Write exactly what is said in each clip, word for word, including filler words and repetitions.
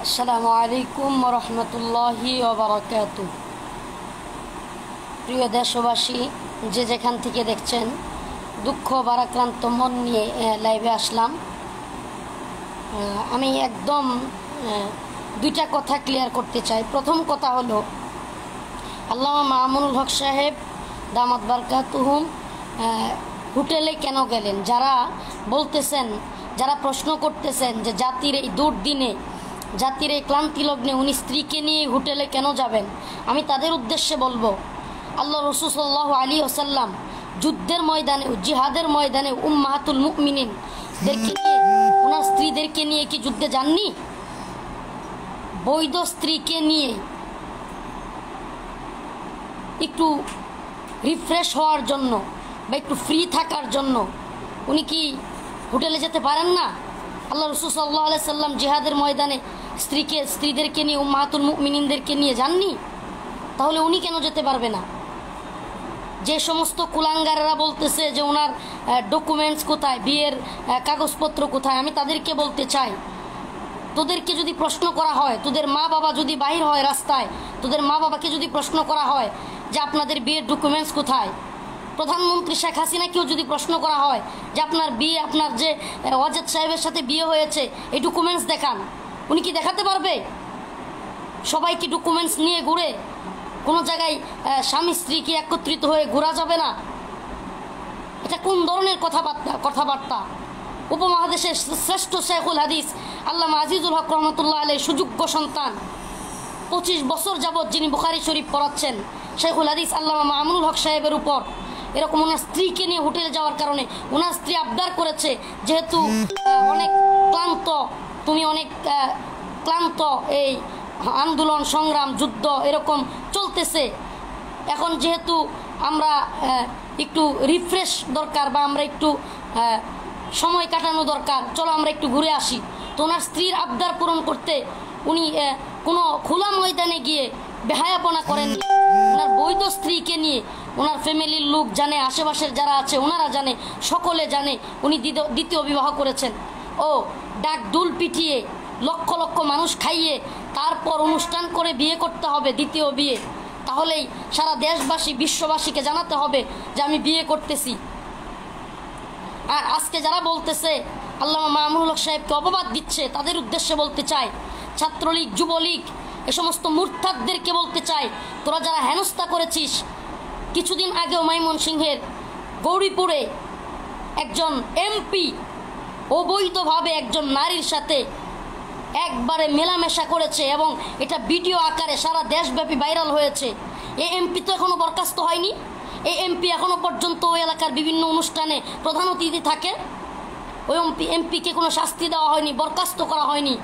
আসসালামু আলাইকুম রহমতুল্লাহি ওবারাকাতুহু। প্রিয় দেশবাসী, যে যেখান থেকে দেখছেন, দুঃখ ভারাক্রান্ত মন নিয়ে লাইভে আসলাম। আমি একদম দুইটা কথা ক্লিয়ার করতে চাই। প্রথম কথা হলো, আল্লামা মামুনুল হক সাহেব দামাত বারকাতুহুম হোটেলে কেন গেলেন? যারা বলতেছেন, যারা প্রশ্ন করতেছেন যে জাতির এই দুর্দিনে, জাতির এই ক্লান্তি লগ্নে উনি স্ত্রীকে নিয়ে হোটেলে কেন যাবেন, আমি তাদের উদ্দেশ্যে বলবো, আল্লাহ রাসূল সাল্লাল্লাহু আলাইহি ওয়াসাল্লাম যুদ্ধের ময়দানে, জিহাদের ময়দানে উম্মাহাতুল মুমিনিনদেরকে নিয়ে, ওনার স্ত্রীদেরকে নিয়ে কি যুদ্ধে যাননি? বৈধ স্ত্রীকে নিয়ে একটু রিফ্রেশ হওয়ার জন্য বা একটু ফ্রি থাকার জন্য উনি কি হোটেলে যেতে পারেন না? আল্লাহ রাসূল সাল্লাল্লাহু আলাইহি সাল্লাম জিহাদের ময়দানে স্ত্রীকে স্ত্রীদেরকে নিয়ে উম্মাহাতুল মুমিনিনদেরকে নিয়ে যাননি? তাহলে উনি কেন যেতে পারবে না? যে সমস্ত কুলাঙ্গারেরা বলতেছে যে ওনার ডকুমেন্টস কোথায়, বিয়ের কাগজপত্র কোথায়, আমি তাদেরকে বলতে চাই, তোদেরকে যদি প্রশ্ন করা হয়, তোদের মা বাবা যদি বাহির হয় রাস্তায়, তোদের মা বাবাকে যদি প্রশ্ন করা হয় যে আপনাদের বিয়ের ডকুমেন্টস কোথায়, প্রধানমন্ত্রী শেখ হাসিনাকেও যদি প্রশ্ন করা হয় যে আপনার বিয়ে, আপনার যে ওয়াজেদ সাহেবের সাথে বিয়ে হয়েছে, এই ডকুমেন্টস দেখান, উনি কি দেখাতে পারবে? সবাই কি ডকুমেন্টস নিয়ে ঘুরে? কোনো জায়গায় স্বামী স্ত্রী কি একত্রিত হয়ে ঘোরা যাবে না? এটা কোন ধরনের কথাবার্তা কথাবার্তা উপমহাদেশের শ্রেষ্ঠ শেখুল হাদিস আল্লামা আজিজুল হক রহমতুল্লাহ আলাইহি সুযোগ্য সন্তান, পঁচিশ বছর যাবৎ যিনি বুখারী শরীফ পড়াচ্ছেন, শেখুল হাদিস আল্লামা মামুনুল হক সাহেবের উপর এরকম ওনার স্ত্রীকে নিয়ে হোটেলে যাওয়ার কারণে ওনার স্ত্রী আবদার করেছে, যেহেতু অনেক ক্লান্ত, তুমি অনেক ক্লান্ত, এই আন্দোলন সংগ্রাম যুদ্ধ এরকম চলতেছে, এখন যেহেতু আমরা একটু রিফ্রেশ দরকার বা আমরা একটু সময় কাটানো দরকার, চলো আমরা একটু ঘুরে আসি। তো ওনার স্ত্রীর আবদার পূরণ করতে উনি কোনো খোলা ময়দানে গিয়ে বেহায়াপনা করেননি। ওনার বৈধ স্ত্রীকে নিয়ে, ওনার ফ্যামিলির লোক জানে, আশেপাশের যারা আছে ওনারা জানে, সকলে জানে উনি দ্বিতীয় বিবাহ করেছেন। ও ডাক দুল পিটিয়ে লক্ষ লক্ষ মানুষ খাইয়ে তারপর অনুষ্ঠান করে বিয়ে করতে হবে, দ্বিতীয় বিয়ে, তাহলেই সারা দেশবাসী বিশ্ববাসীকে জানাতে হবে যে আমি বিয়ে করতেছি। আর আজকে যারা বলতেছে আল্লামা মামুনুল হক সাহেবকে অপবাদ দিচ্ছে, তাদের উদ্দেশ্যে বলতে চাই, ছাত্রলীগ, যুবলীগ, এ সমস্ত মুরতাদদেরকে বলতে চাই, তোরা যারা হেনস্থা করেছিস, কিছুদিন আগেও ময়মনসিংহের গৌরীপুরে একজন এমপি অবৈধভাবে একজন নারীর সাথে একবারে মেলামেশা করেছে এবং এটা ভিডিও আকারে সারা দেশব্যাপী ভাইরাল হয়েছে। এই এমপি তো এখনো বরখাস্ত হয়নি। এই এমপি এখনো পর্যন্ত ওই এলাকার বিভিন্ন অনুষ্ঠানে প্রধান অতিথি থাকে। ওই এমপি এমপিকে কোনো শাস্তি দেওয়া হয়নি, বরখাস্ত করা হয়নি।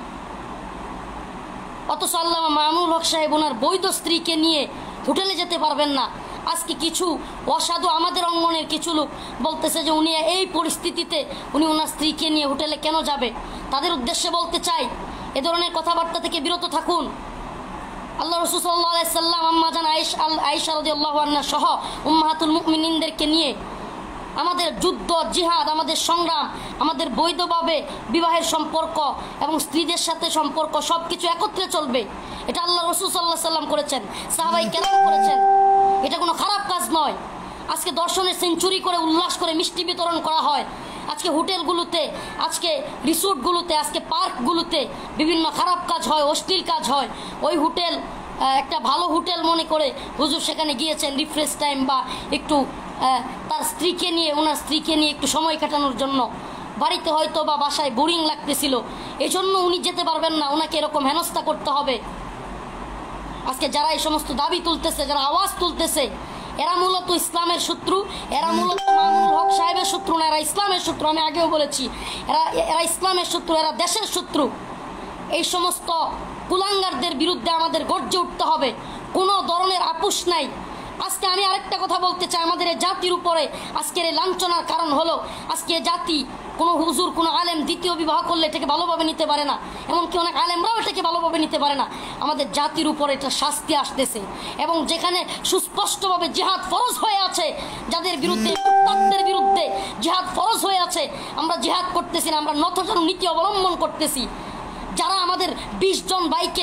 অথচ আল্লামা মামুনুল হক সাহেব ওনার বৈধ স্ত্রীকে নিয়ে হোটেলে যেতে পারবেন না। আজকে কিছু অসাধু আমাদের অঙ্গনের কিছু লোক বলতেছে যে উনি এই পরিস্থিতিতে উনি ওনার স্ত্রীকে নিয়ে হোটেলে কেন যাবে। তাদের উদ্দেশ্যে বলতে চাই, এ ধরনের কথাবার্তা থেকে বিরত থাকুন। আল্লাহ রাসূল সাল্লাল্লাহু আলাইহি সাল্লাম আম্মা জান আয়েশা আয়েশা রাদিয়াল্লাহু আনহা সহ উম্মাহাতুল মুমিনিনদেরকে নিয়ে আমাদের যুদ্ধ, জিহাদ, আমাদের সংগ্রাম, আমাদের বৈধভাবে বিবাহের সম্পর্ক এবং স্ত্রীদের সাথে সম্পর্ক সব কিছু একত্রে চলবে, এটা আল্লাহ রাসূল সাল্লাল্লাহু আলাইহি সাল্লাম করেছেন, সাহাবায়ে কেরাম করেছেন। এটা কোনো খারাপ কাজ নয়। আজকে দর্শনের সেঞ্চুরি করে উল্লাস করে মিষ্টি বিতরণ করা হয়, আজকে হোটেলগুলোতে, আজকে রিসোর্টগুলোতে, আজকে পার্কগুলোতে বিভিন্ন খারাপ কাজ হয়, অশ্লীল কাজ হয়। ওই হোটেল একটা ভালো হোটেল মনে করে হুজুর সেখানে গিয়েছেন রিফ্রেশ টাইম বা একটু তার স্ত্রীকে নিয়ে, ওনার স্ত্রীকে নিয়ে একটু সময় কাটানোর জন্য। বাড়িতে হয়তো বা বাসায় বোরিং লাগতেছিল, এই জন্য উনি যেতে পারবেন না, ওনাকে এরকম হেনস্থা করতে হবে। আজকে যারা এই সমস্ত দাবি তুলতেছে, যারা আওয়াজ তুলতেছে, এরা মূলত ইসলামের শত্রু, এরা মূলত মামুনুল হক সাহেবের শত্রু না, এরা ইসলামের শত্রু। আমি আগেও বলেছি, এরা এরা ইসলামের শত্রু, এরা দেশের শত্রু। এই সমস্ত কুলাঙ্গারদের বিরুদ্ধে আমাদের গর্জে উঠতে হবে, কোনো ধরনের আপোষ নাই। আজকে আমি আরেকটা কথা বলতে চাই, আমাদের এই জাতির উপরে আজকের এই লাঞ্ছনার কারণ হলো, আজকে জাতি কোনো হুজুর, কোনো আলেম দ্বিতীয় বিবাহ করলে এটাকে ভালোভাবে নিতে পারে না, এমনকি অনেক আলেমরাও এটাকে ভালোভাবে নিতে পারে না। আমাদের জাতির উপরে এটা শাস্তি আসতেছে, এবং যেখানে সুস্পষ্টভাবে জিহাদ ফরজ হয়ে আছে, যাদের বিরুদ্ধে, মুরতাদদের বিরুদ্ধে জিহাদ ফরজ হয়ে আছে, আমরা জিহাদ করতেছি না, আমরা নতজানু নীতি অবলম্বন করতেছি। যারা আমাদের বিশ জন ভাইকে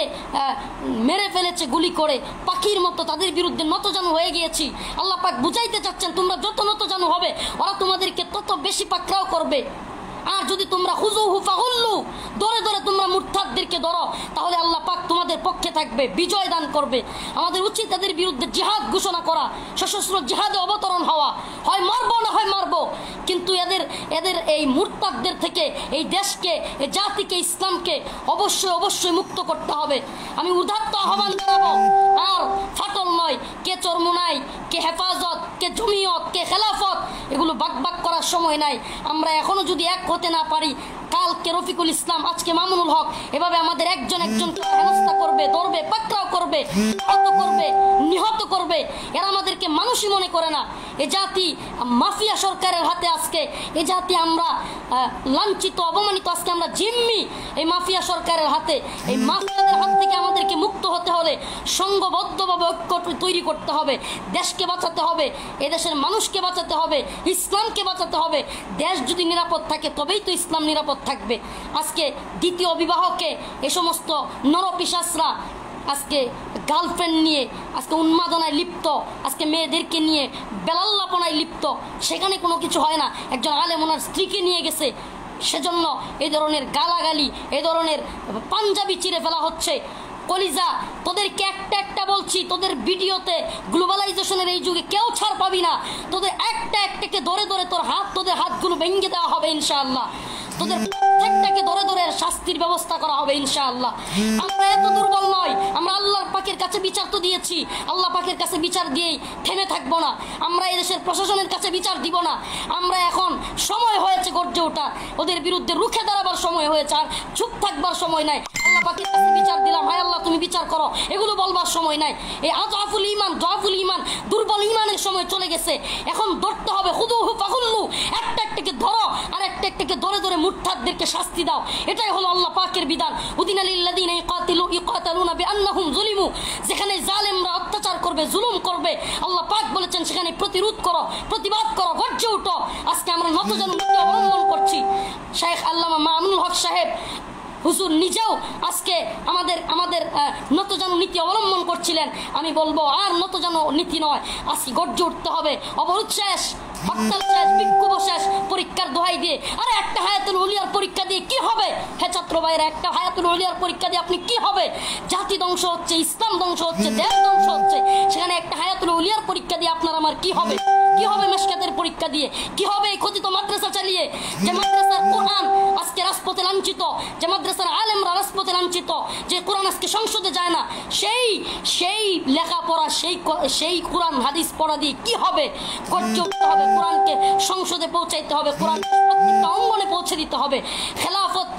মেরে ফেলেছে গুলি করে পাখির মতো, তাদের বিরুদ্ধে নতজানু হয়ে গিয়েছি। আল্লাহ পাক বুঝাইতে চাচ্ছেন তোমরা যত নতজানু হবে ওরা তোমাদেরকে তত বেশি পাকড়াও করবে। আর যদি তোমরা হুজুহু ফাগুল্লু ধরে ধরে তোমরা মুরতাদদেরকে ধরো, তাহলে আল্লাহ পাক তোমাদের পক্ষে থাকবে, বিজয় দান করবে। আমাদের উচিত তাদের বিরুদ্ধে জিহাদ ঘোষণা করা, সশস্ত্র জিহাদে অবতরণ হওয়া, হয় মারবো না হয় মারবো। কিন্তু এদের এদের এই মুরতাদদের থেকে এই দেশকে, এই জাতিকে, ইসলামকে অবশ্যই অবশ্যই মুক্ত করতে হবে। আমি উদাত্ত আহ্বান জানাবো, আর ফাটল নয়, কে চরমুনাই, কে হেফাজত, কে জমিয়ত, কে খেলাফত, এগুলো বাক বাক করার সময় নাই। আমরা এখনো যদি এক হতে না পারি, কালকে রফিকুল ইসলাম, আজকে মামুনুল হক, এভাবে আমাদের একজন একজনকে হেনস্থা করবে, ধরবে, পাকড়াও করবে, আহত করবে, নিহত করবে। এরা আমাদেরকে মানুষই মনে করে না। এ জাতি মাফিয়া সরকারের হাতে আজকে, এ জাতি আমরা লাঞ্ছিত, অবমানিত, আজকে আমরা জিম্মি এই মাফিয়া সরকারের হাতে। এই মাফিয়াদের হাত থেকে আমাদেরকে মুক্ত হতে হলে সংঘবদ্ধভাবে ঐক্য তৈরি করতে হবে। দেশকে বাঁচাতে হবে, এদেশের মানুষকে বাঁচাতে হবে, ইসলামকে বাঁচাতে হবে। দেশ যদি নিরাপদ থাকে তবেই তো ইসলাম নিরাপদ থাকবে। আজকে দ্বিতীয় বিবাহকে এ সমস্ত নরপিশাচরা আজকে গার্লফ্রেন্ড নিয়ে আজকে উন্মাদনায় লিপ্ত, আজকে মেয়েদেরকে নিয়ে বেলাল্লাপনায় লিপ্ত, সেখানে কোনো কিছু হয় না। একজন আলেম ওনার স্ত্রীকে নিয়ে গেছে, সেজন্য এই ধরনের গালাগালি, এই ধরনের পাঞ্জাবি চিরে ফেলা হচ্ছে। কলিজা, তোদেরকে একটা একটা বলছি, তোদের ভিডিওতে গ্লোবালাইজেশনের এই যুগে কেউ ছাড় পাবি না। তোদের একটা একটাকে ধরে ধরে তোর হাত, তোদের হাতগুলো ভেঙে দেওয়া হবে ইনশাআল্লাহ। তোদের প্রত্যেকটাকে ধরে ধরে শাস্তির ব্যবস্থা করা হবে ইনশাআল্লাহ। আমরা এত দুর্বল নয়, আমরা আল্লাহর পাকের কাছে বিচার তো দিয়েছি, আল্লাহ পাকের কাছে বিচার দিয়েই থেমে থাকবো না। আমরা এদেশের প্রশাসনের কাছে বিচার দিব না। আমরা এখন সময় হয়েছে গর্জে ওঠা, ওদের বিরুদ্ধে রুখে দাঁড়াবার সময় হয়েছে, আর চুপ থাকবার সময় নাই। আল্লাহ পাকের কাছে বিচার দিলাম, হায় আল্লাহ তুমি বিচার করো, এগুলো বলবার সময় নাই। এই আযআফুল ঈমান, যআফুল ঈমান, দুর্বল ঈমানের সময় চলে গেছে। এখন ধরতে হবে, খুযুহু ফাগুল্লু, একটা একটাকে ধরো, আর একটা একটাকে ধরে ধরে মুরতাদদেরকে শাস্তি দাও। এটাই হলো আল্লাহ পাকের বিধান। উদিনা লিল্লাযিনা ইকাতিলু ইকাতালুনা বিআন্নাহুম যুলিমু, যেখানে জালেমরা অত্যাচার করবে, জুলুম করবে, আল্লাহ পাক বলেছেন সেখানে প্রতিরোধ করো, প্রতিবাদ করো, গর্জে উঠো। আজকে আমরা নতজানু নীতি অবলম্বন করছি। শেখ আল্লামা মামুনুল হক সাহেব হুজুর নিজেও আজকে আমাদের আমাদের নতজানু নীতি অবলম্বন করছিলেন। আমি বলবো আর নতজানু নীতি নয়, আজকে গর্জে উঠতে হবে। অবরোধ শেষ, হরতাল শেষ, বিক্ষোভ শেষ, পরীক্ষার দোহাই দিয়ে। আরে একটা হায়াতুল উলিয়ার পরীক্ষা দিয়ে কি হবে? হে ছাত্র ভাইরা, একটা হায়াতুল উলিয়ার পরীক্ষা দিয়ে আপনি কি হবে? জাতি ধ্বংস হচ্ছে, ইসলাম ধ্বংস হচ্ছে, দেশ ধ্বংস হচ্ছে, সেখানে একটা হায়াতুল উলিয়ার পরীক্ষা দিয়ে আপনার আমার কি হবে? কি হবে মেশকাতের পরীক্ষা দিয়ে? কি হবে এই কথিত মাদ্রাসা চালিয়ে? যে মাদ্রাসার কোরআন আজকে রাজপথে লাঞ্ছিত, যে মাদ্রাসার আলেমরা রাজপথে লাঞ্ছিত, যে কোরআন আজকে সংসদে যায় না, সেই সেই লেখাপড়া, সেই সেই কোরআন হাদিস পড়া দিয়ে কি হবে? গর্জে উঠতে হবে, কোরআনকে সংসদে পৌঁছাইতে হবে, কোরআন প্রত্যেকটা অঙ্গনে পৌঁছে দিতে হবে। খেলাফত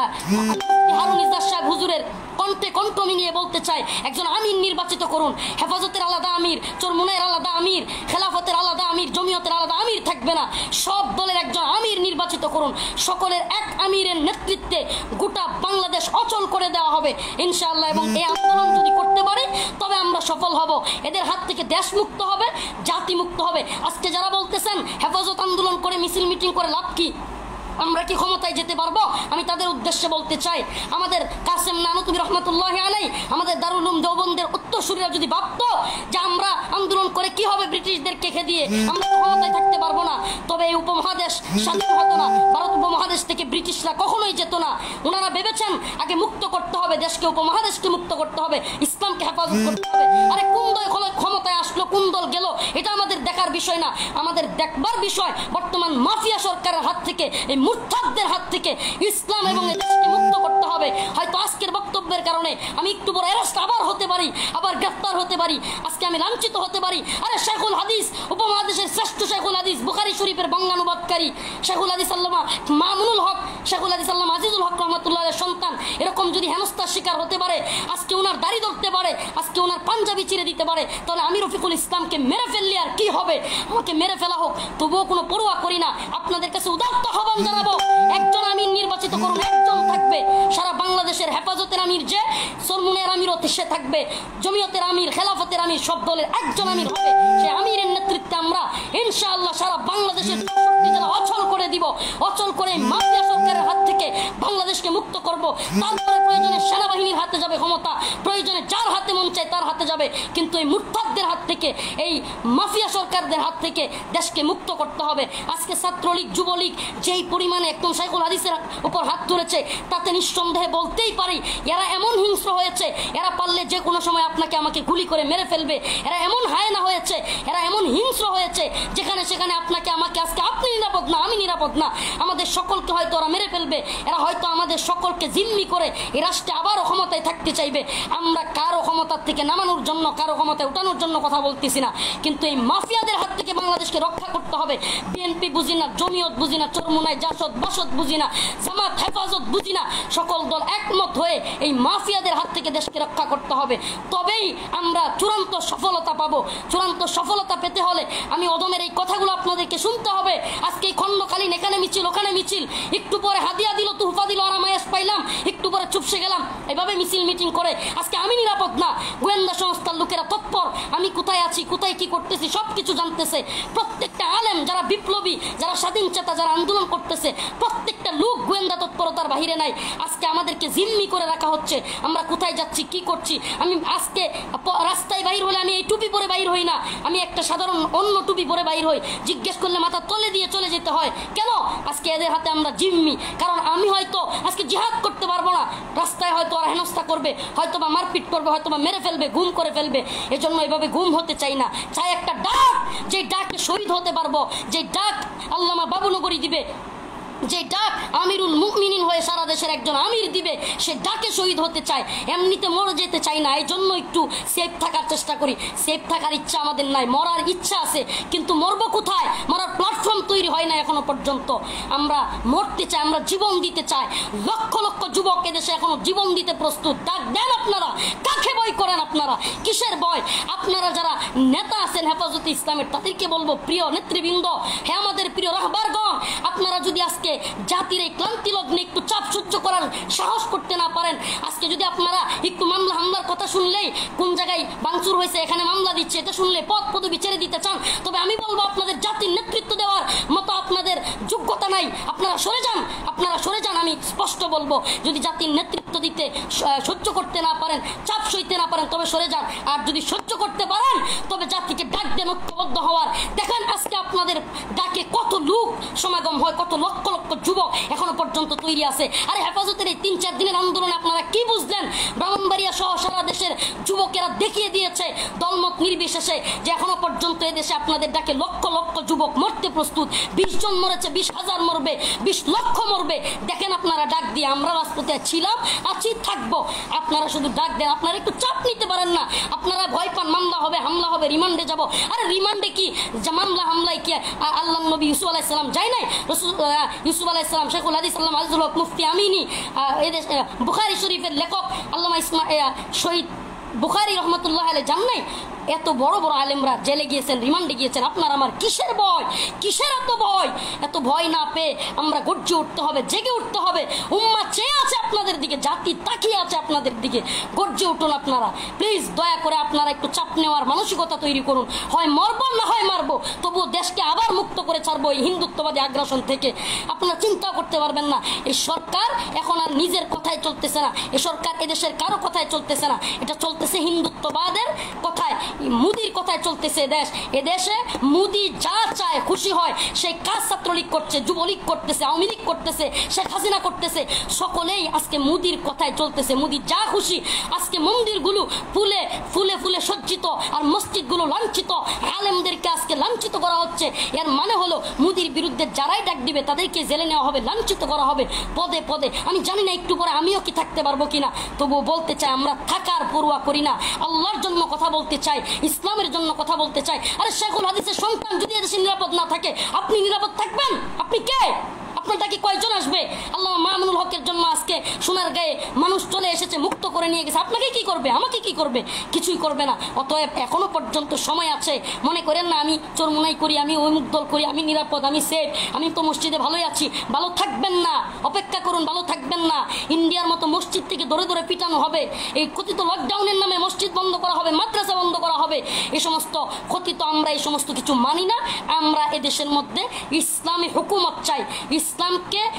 হারুন ইজাজ সাহেব হুজুরের কণ্ঠে কণ্ঠ মিলিয়ে বলতে চাই, একজন আমির নির্বাচিত করুন। হেফাজতের আলাদা আমির, চরমুনাইয়ের আলাদা আমির, খেলাফতের আলাদা আমির, জমিয়তের আলাদা আমির থাকবে না। সব দলের একজন আমির নির্বাচিত করুন। সকলের এক আমিরের নেতৃত্বে গোটা বাংলাদেশ অচল করে দেওয়া হবে ইনশাআল্লাহ। এবং এই আন্দোলন যদি করতে পারে তবে আমরা সফল হব। এদের হাত থেকে দেশ মুক্ত হবে, জাতি মুক্ত হবে। আজকে যারা বলতেছেন হেফাজত আন্দোলন করে মিছিল মিটিং করে লাভ কি, আমরা কি ক্ষমতায় যেতে পারবো, আমি তাদের উদ্দেশ্যে বলতে চাই, আমাদের কাসেম নানুতুবি রহমাতুল্লাহি আলাইহি, আমাদের দারুল উলুম দেওবন্দের উত্তরসূরিরা যদি ভাবতো যে আমরা আন্দোলন করে কি হবে ব্রিটিশদেরকে খেয়ে দিয়ে, আমরা তো ক্ষমতায় থাকতে পারবো না, তবে এই উপমহাদেশ স্বাধীন হতো না। ভারত উপমহাদেশ থেকে ব্রিটিশরা কখনোই যেত না। ওনারা ভেবেছেন আগে মুক্ত করতে হবে দেশকে, উপমহাদেশকে মুক্ত করতে হবে, ইসলামকে হেফাজত করতে হবে। আরে কোন দল ক্ষমতায় আসলো, কোন দল গেল, এটা আমাদের দেখার বিষয় না। আমাদের দেখবার বিষয় বর্তমান মাফিয়া সরকারের হাত থেকে, এই মুরতাদদের হাত থেকে ইসলাম এবং এই দেশকে মুক্ত করতে হবে। হয়তো আজকের বক্তব্যের কারণে আমি একটু বড় অ্যারেস্ট আবার হতে পারি, আবার গ্রেফতার হতে পারি, আজকে আমি লাঞ্ছিত হতে পারি। আরে শেখুল হাদিস, উপমহাদেশের শ্রেষ্ঠ শেখুল হাদিস, বুখারী শরীফের বঙ্গানুবাদকারী শেখুল হাদিস আল্লামা মামুনুল হক, শেখুল হাদিস আল্লামা আজিজুল হক রহমাতুল্লাহের সন্তান, এরকম যদি হেনস্থার শিকার হতে পারে, আজকে ওনার দাড়ি ধরতে পারে, আজকে ওনার পাঞ্জাবি চিরে দিতে পারে, তাহলে আমি রফিকুল ইসলামকে মেরে ফেললে আর কি হবে? আমাকে মেরে ফেলা হোক, তবুও কোনো পরোয়া করি না। আপনাদের কাছে উদাত্ত আহ্বান জানাবো, একজন আমির নির্বাচিত করুন, একজন থাকবে সারা বাংলাদেশের। হেফাজতের আমির যে, চরমুনাইয়ের আমিরও সে থাকবে, জমিয়তের আমির, খেলাফতের আমির, সব দলের একজন আমির হবে। সে আমিরের নেতৃত্বে আমরা ইনশাআল্লাহ সারা বাংলাদেশের অচল করে দিব, অচল করে মাফিয়া সরকারের হাত থেকে বাংলাদেশকে মুক্ত করব। করব, তারপরে প্রয়োজনে সেনাবাহিনীর হাতে যাবে ক্ষমতা, প্রয়োজনে যার হাতে মন চায় তার হাতে যাবে, কিন্তু এই মুরতাদদের হাত থেকে, এই মাফিয়া সরকারদের হাত থেকে দেশকে মুক্ত করতে হবে। আজকে ছাত্রলীগ যুবলীগ যেই পরিমাণে একদম শাইখুল হাদিসের উপর হাত তুলেছে, তাতে নিঃসন্দেহে বলতেই পারি এরা এমন হিংস্র হয়েছে, এরা পারলে যে কোনো সময় আপনাকে আমাকে গুলি করে মেরে ফেলবে। এরা এমন হায়না হয়েছে, এরা এমন হিংস্র হয়েছে, যেখানে সেখানে আপনাকে আমাকে আজকে আপনি নিরাপদ না, আমি নিরাপদ না, আমাদের সকলকে হয়তো ওরা মেরে ফেলবে। এরা হয়তো আমাদের সকলকে জিম্মি করে এই রাষ্ট্রে আবারও ক্ষমতায় থাকতে চাইবে। আমরা কারো ক্ষমতার থেকে নামানোর জন্য, কারো ক্ষমতায় উঠানোর জন্য কথা বলতেছি না, কিন্তু এই মাফিয়াদের হাত থেকে বাংলাদেশকে রক্ষা করতে হবে। বিএনপি বুঝি না, জমিয়ত বুঝি না, চরমুনাই জাসদ বাসদ বুঝি না, জামাত হেফাজত বুঝি না, সকল দল একমত হয়ে এই মাফিয়াদের হাত থেকে দেশকে রক্ষা করতে হবে। তবেই আমরা চূড়ান্ত সফলতা পাবো। চূড়ান্ত সফলতা পেতে হলে আমি অদমের এই কথাগুলো আপনাদেরকে শুনতে হবে। আজকে এই খণ্ডকালীন এখানে মিছিল, ওখানে মিছিল, একটু পরে হাদিয়া দিল, তুহফা দিল, আর মায়াস পাইলাম, একটু পরে চুপসে গেলাম, এভাবে মিছিল মিটিং করে আজকে আমি নিরাপদ না। গোয়েন্দা সংস্থার লোকেরা তৎপর, আমি কোথায় আছি, কোথায় কি করতেছি সব কিছু জানতেছে। প্রত্যেকটা আলেম, যারা বিপ্লবী, যারা স্বাধীন চেতা, যারা আন্দোলন করতেছে, প্রত্যেকটা লোক গোয়েন্দা তৎপরতার বাহিরে নাই। আজকে আমাদেরকে জিম্মি করে রাখা হচ্ছে, আমরা কোথায় যাচ্ছি, কি করছি। আমি আজকে রাস্তায় বাইর হলে আমি এই টুপি পরে বাইর হই না, আমি একটা সাধারণ অন্য টুপি পরে বাইর হই। জিজ্ঞেস করলে মাথা তলে দিয়ে চলে যেতে হয়। কেন? আজকে এদের হাতে আমরা জিম্মি। কারণ আমি হয়তো আজকে জিহাদ করতে পারবো না, রাস্তায় হয়তো ওরা হেনস্থা করবে, হয়তো বা মারপিট করবে, হয়তো বা মেরে ফেলবে, গুম করে ফেলবে। এজন্য এভাবে গুম হতে চাই না, চাই একটা ডাক, যে ডাকে শহীদ হতে পারবো, যে ডাক আল্লামা বাবুনগরী দিবে, যে ডাক আমিরুল মুমিনিন হয়ে সারা দেশের একজন আমির দিবে, সে ডাকে শহীদ হতে চায়, এমনিতে মরে যেতে চাই না। এই জন্য একটু সেফ থাকার চেষ্টা করি। সেফ থাকার ইচ্ছা আমাদের নাই, মরার ইচ্ছা আছে, কিন্তু মরবো কোথায়? মরার প্ল্যাটফর্ম তৈরি হয় না এখনো পর্যন্ত। আমরা মরতে চাই, আমরা জীবন দিতে চাই। লক্ষ লক্ষ যুবক এদেশে এখনো জীবন দিতে প্রস্তুত। ডাক দেন আপনারা, কাকে ভয় করেন আপনারা? কিসের ভয়? আপনারা যারা নেতা আছেন হেফাজতে ইসলামের, তাদেরকে বলবো, প্রিয় নেতৃবৃন্দ, হে আমাদের প্রিয় রাহবারগণ, আপনারা যদি আজকে জাতির এই ক্লান্তি লগ্নে একটু চাপ সহ্য করার সাহস করতে না পারেন, আজকে যদি আপনারা একটু মামলা হামলার কথা শুনলেই, কোন জায়গায় ভাঙচুর হয়েছে এখানে মামলা দিচ্ছে, এটা শুনলে পদ পদবি ছেড়ে দিতে চান, তবে আমি বলবো আপনাদের জাতির নেতৃত্ব দেওয়ার মতো আপনাদের যোগ্যতা নাই। আপনারা সরে যান, আপনারা সরে যান। আমি স্পষ্ট বলবো, যদি জাতির নেতৃত্ব দিতে সহ্য করতে না পারেন, চাপ সইতে না পারেন, তবে সরে যান। আর যদি সহ্য করতে পারেন, তবে জাতিকে ডাক দেন ঐক্যবদ্ধ হওয়ার। দেখেন আজকে আপনাদের ডাকে কত লোক সমাগম হয়, কত লক্ষ লক্ষ যুবক এখনো পর্যন্ত তৈরি আছে। আরে হেফাজতের এই তিন চার দিনের আন্দোলনে আপনারা কি বুঝলেন? ব্রাহ্মণবাড়িয়া সহ সারা দেশের যুবকেরা দেখিয়ে দিয়েছে দলমত নির্বিশেষে যে এখনো পর্যন্ত এদেশে আপনাদের ডাকে লক্ষ লক্ষ যুবক মরতে প্রস্তুত। বিশ জন মরেছে, বিশ হাজার মরবে, বিশ লক্ষ মরবে। দেখেন আপনারা ডাক দিয়ে, আমরা রাজপথে ছিলাম, আছি, থাকবো। আপনারা শুধু ডাক দেন, আপনারা একটু চাপ নিতে পারেন না। আপনারা ভয় পান মামলা হবে, হামলা হবে, রিমান্ডে যাব। আরে রিমান্ডে কি, মামলা হামলায় কি আল্লাহ নবী ইউসুফ আলাইহিস সালাম যায় নাই? রসুল ইউসুফ আলাইহিস সালাম, শেখুল হাদিস আল্লামা আজিজুল হক মুফতি আমিনী, এদেশ বুখারী শরীফের লেখক আল্লামা ইসমা শহীদ বুখারী রহমতুল্লাহ আলাইহি যান নাই? এত বড় বড় আলেমরা জেলে গিয়েছেন, রিমান্ডে গিয়েছেন। আপনার আমার কিসের ভয়? কিসের এত ভয়? এত ভয় না পেয়ে আমরা গর্জে উঠতে হবে, জেগে উঠতে হবে। উম্মাহ চেয়ে আছে আপনাদের দিকে, জাতি তাকিয়ে আছে আপনাদের দিকে। গর্জে উঠুন আপনারা, প্লিজ দয়া করে আপনারা একটু চাপ নেওয়ার মানসিকতা তৈরি করুন। হয় মরবো না হয় মারবো, তবুও দেশকে আবার মুক্ত করে ছাড়বো এই হিন্দুত্ববাদী আগ্রাসন থেকে। আপনারা চিন্তা করতে পারবেন না, এই সরকার এখন আর নিজের কথায় চলতেছে না, এই সরকার এদেশের কারো কথায় চলতেছে না, এটা চলতেছে হিন্দুত্ববাদের কথায়, মুদির কথায় চলতেছে দেশ। এদেশে মুদি যা চায়, খুশি হয়, সেই কাজ ছাত্রলীগ করছে, যুবলীগ করতেছে, আওয়ামী লীগ করতেছে, শেখ হাসিনা করতেছে, সকলেই আজকে মুদির কথায় চলতেছে। মুদি যা খুশি। আজকে মন্দিরগুলো ফুলে ফুলে ফুলে সজ্জিত, আর মসজিদগুলো লাঞ্ছিত, আলেমদেরকে আজকে লাঞ্ছিত করা হচ্ছে। এর মানে হলো মুদির বিরুদ্ধে যারাই ডাক দিবে তাদেরকে জেলে নেওয়া হবে, লাঞ্ছিত করা হবে পদে পদে। আমি জানি না একটু পরে আমিও কি থাকতে পারবো কিনা, তবুও বলতে চাই আমরা থাকার পরোয়া করি না। আল্লাহর জন্য কথা বলতে চাই, ইসলামের জন্য কথা বলতে চাই। আরে শেখুল হাদিসের সন্তান যদি এদেশে নিরাপদ না থাকে, আপনি নিরাপদ থাকবেন? আপনি কে? আপনার কি কয়জন আসবে? আল্লামা মামুনুল হকের জন্য আজকে সোনার গায়ে মানুষ চলে এসেছে, মুক্ত করে নিয়ে গেছে। আপনাকে কি করবে? আমাকে কি করবে? কিছুই করবে না। অতএব এখনো পর্যন্ত সময় আছে। মনে করেন না আমি চরমুনাই করি, আমি ওই মুগ্ধল করি, আমি নিরাপদ, আমি সেফ, আমি তো মসজিদে ভালোই আছি। ভালো থাকবেন না, অপেক্ষা করুন, ভালো থাকবেন না। ইন্ডিয়ার মতো মসজিদ থেকে ধরে ধরে পিটানো হবে, এই কথিত লকডাউনের নামে মসজিদ বন্ধ করা হবে, মাদ্রাসা বন্ধ করা হবে। এই সমস্ত কথিত, আমরা এই সমস্ত কিছু মানি না। আমরা এদেশের মধ্যে ইসলামী হুকুমত চাই। ইসলামকে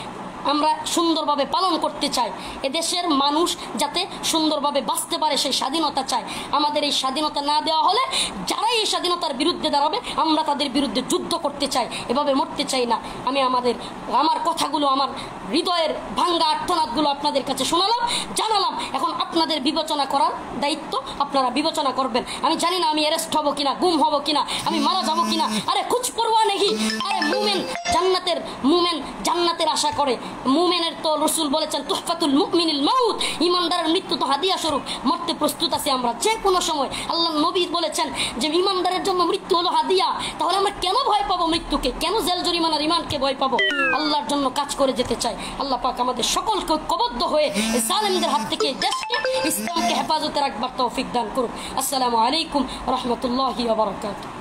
আমরা সুন্দরভাবে পালন করতে চাই। এদেশের মানুষ যাতে সুন্দরভাবে বাঁচতে পারে সেই স্বাধীনতা চায়। আমাদের এই স্বাধীনতা না দেওয়া হলে যারাই এই স্বাধীনতার বিরুদ্ধে দাঁড়াবে আমরা তাদের বিরুদ্ধে যুদ্ধ করতে চাই, এভাবে মরতে চাই না। আমি আমাদের আমার কথাগুলো, আমার হৃদয়ের ভাঙ্গা আর্তনাদগুলো আপনাদের কাছে শোনালাম, জানালাম। এখন আপনাদের বিবেচনা করার দায়িত্ব আপনারা বিবেচনা করবেন। আমি জানি না আমি অ্যারেস্ট হব কিনা, গুম হব কিনা, আমি মারা যাব কিনা। আরে কুছ পরোয়া নেই। আরে মুমিন জান্নাতের মুমিন জান্নাতের আশা করে। মুমিনের তো রাসূল বলেছেন তুহফাতুল মুমিনিল মাউত, ইমানদারের মৃত্যু তো হাদিয়া স্বরূপ, মরতে প্রস্তুত আছি আমরা যে কোনো সময়। আল্লাহ নবী বলেছেন যে ইমানদারের জন্য মৃত্যু হলো হাদিয়া। তাহলে আমরা কেন ভয় পাবো মৃত্যুকে? কেন জেল জরিমানার ইমানকে ভয় পাবো? আল্লাহর জন্য কাজ করে যেতে চাই। আল্লাহ পাক আমাদের সকলকে ঐক্যবদ্ধ হয়ে জালেমদের হাত থেকে দেশকে ইসলামকে হেফাজতে রাখবার তৌফিক দান করুন। আসসালামু আলাইকুম ওয়া রাহমাতুল্লাহি ওয়া বারাকাতুহু।